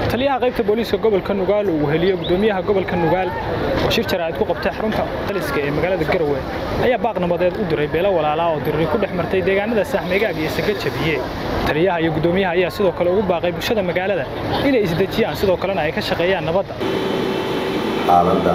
taliyaha qaybta booliiska gobolka Nugaal uu heliyo gudoomiyaha gobolka Nugaal oo shir jaraa'id ku qabtay xarunta taliska ee magaalada Garowe ayaa baaq nabadeed u diray beelo walaalo oo dirir ku dhex martay deegaanada Saaxmeegaag iyo Sagajabiye taliyaha iyo gudoomiyaha ayaa sidoo kale ugu baaqay bulshada magaalada inay isdajiyaan sidoo kalena ay ka shaqeeyaan nabadda xaaladda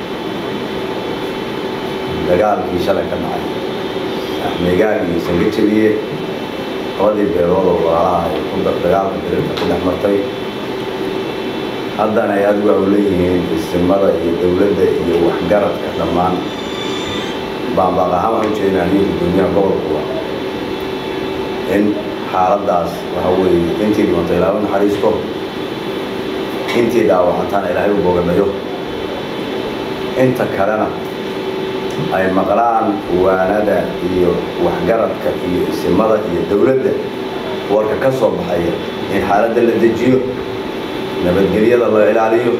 dagaalkii shalay ka dhacay Saaxmeegaag iyo Sagajabiye qodii beelooda walaalaha ay ku dagaalka dirirta ku dhex martay haddana ay adigu u leeyihiin istimada iyo dawladda iyo waxgaradka dhammaan baaqaha waxaan u jeedinaa gudoomiyaha gobolka in xaaladaas waxa weeye intii dhimatay ilaahay naxariisto intii dhaawacantaan ilaahay u bogadhayo inta kalena ay maqlaan waanada iyo waxgaradka iyo istimada iyo dawladda warka ka soo baxaya in xaaladda la dejiyo nabadgelyada la ilaaliyo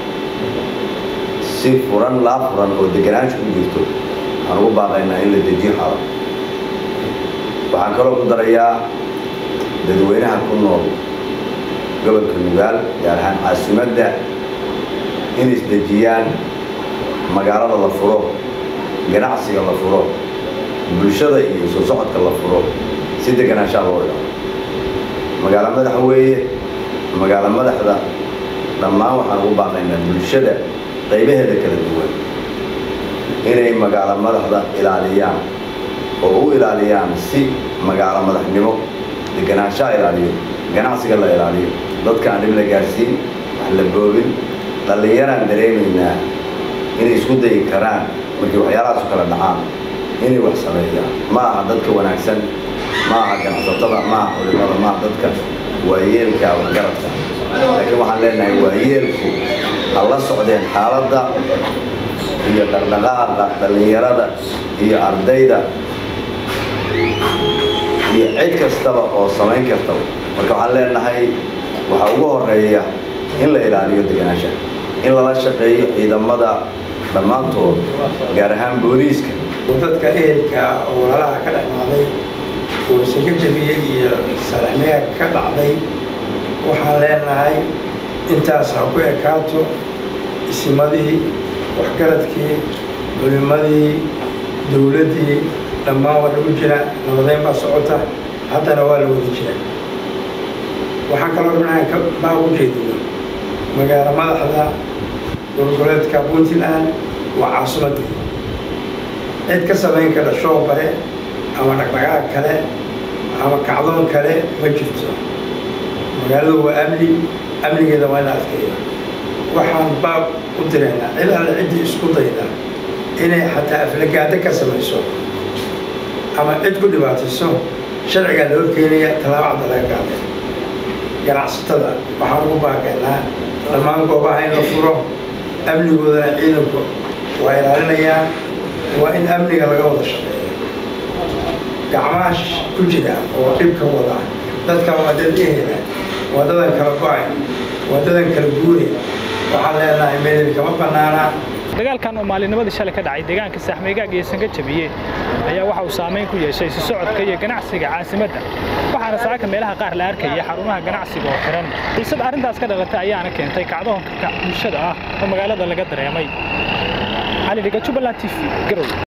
si furan la furan oo deganaansho ku jirto waxaan ugu baaqaynaa in la dejiyo xaalad waxaan kaloo ku darayaa dadweynaha ku nool gobolka Nugaal gaar ahaan caasimadda in isdejiyaan magaalada la furo ganacsiga la furo bulshada iyo soo socodka la furo si deganaansho loo ilaaliyo magaalo madax weeye magaalo madaxda dhammaan waxaan ugu baaqaynaa bulshada qaybaheeda kala duwan inay magaalo madaxda ilaaliyaan oo u ilaaliyaan si magaalo madaxnimo deganaansho ilaaliyo ganacsiga la ilaaliyo dadka aan dhib la gaarsiin wax la boobin dhalinyaraan dareemaynaa inay isku dayi karaan markii waxyaalahaas u kala dhacaan inay wax sameeyaan ma aha dadka wanaagsan ma aha ganacsatada ma aha culimada ma aha dadka waayeelka waxgaradka laakiin waxaan leenahay waayeelku ha la socdeen xaaladda iyo dhaqdhaqaaqa dhalinyarada iyo ardayda iyo cid kastaba oo samayn karta marka waxaan leenahay waxaa ugu horeeya in la ilaaliyo deganaansha in lala shaqeeyo ciidamada dhammaantood gaar ahaan booliiska dadka ehelka oo walaalaha ka dhacday oo Sagajabiye iyo Saaxmeegaag ka dhacday waxaan leenahay intaas ha ku ekaato isimadii waxgaradkii culimadii dawladdii dhammaan waa lagu jira nabadeyn baa socota haddana waa la wada jira waxaan kaloo dhinaca baa u jeedino magaalo madaxda goboleedka Puntland waa caasimadii cid ka samayn kara shoo bare ama dhaqdhaqaaq kale ama kacdoon kale ma jirto magaaladu waa amnigeeda waa in la adkeeyo waxaan baab u direynaa cid alle ciddii isku dayda inay xataa aflagaado ka samayso ama cid ku dhibaatayso sharcigaa loo keenaya tallaabo cadda laga qaaday ganacsatada waxaan ugu baaqaynaa dhammaan goobaha in la furo amnigoodana ciidanku waa ilaalinayaan waa in amniga laga wada shaqeeyo gacmaha ku jira oo dhibka wada dadka waa dad ehela waa dadan kala go'ay waa dadan kala guuray waxaan leenahay meel kama bannaana dagaalkan oo maalinnimadii shalay ka dhacay deegaanka Saaxmeegaag iyo Sagajabiye ayaa waxa uu saameyn ku yeeshay si socodka iyo ganacsiga caasimadda waxaana saaka meelaha qaar la arkay xarumaha ganacsiga oo xiran xiisad arrintaas ka dhalatay ayaana keentay kacdoonka bulshada ah oo magaalada laga dareemay Ali Diga Jubaland TV Garowe.